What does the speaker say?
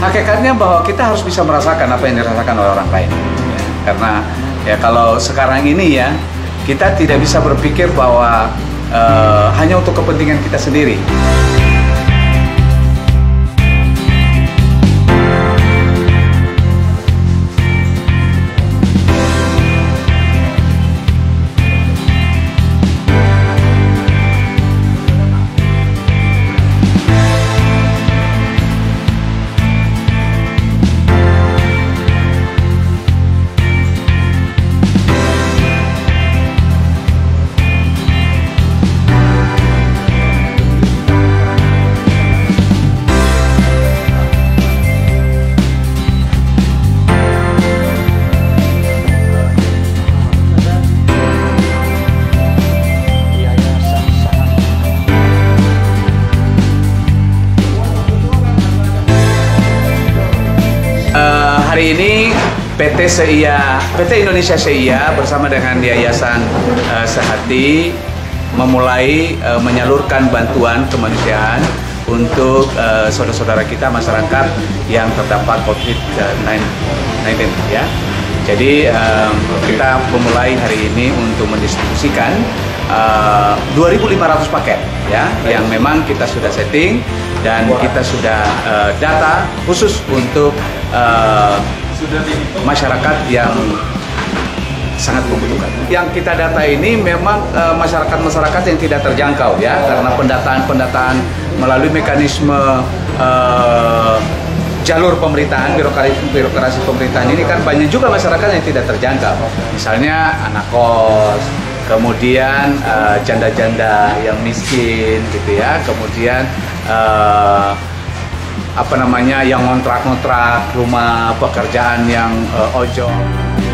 hakikatnya bahwa kita harus bisa merasakan apa yang dirasakan oleh orang lain. Ya, karena ya kalau sekarang ini ya kita tidak bisa berpikir bahwa hanya untuk kepentingan kita sendiri. Hari ini PT Indonesia CIA bersama dengan Yayasan Sehati memulai menyalurkan bantuan kemanusiaan untuk saudara-saudara kita masyarakat yang terdampak COVID-19 ya. Jadi kita memulai hari ini untuk mendistribusikan 2.500 paket ya, yang memang kita sudah setting dan kita sudah data khusus untuk masyarakat yang sangat membutuhkan. Yang kita data ini memang masyarakat yang tidak terjangkau ya, karena pendataan melalui mekanisme jalur pemerintahan, birokrasi pemerintahan ini kan banyak juga masyarakat yang tidak terjangkau. Misalnya anak kos, kemudian janda-janda yang miskin gitu ya, kemudian yang ngontrak-ngontrak rumah pekerjaan yang ojol.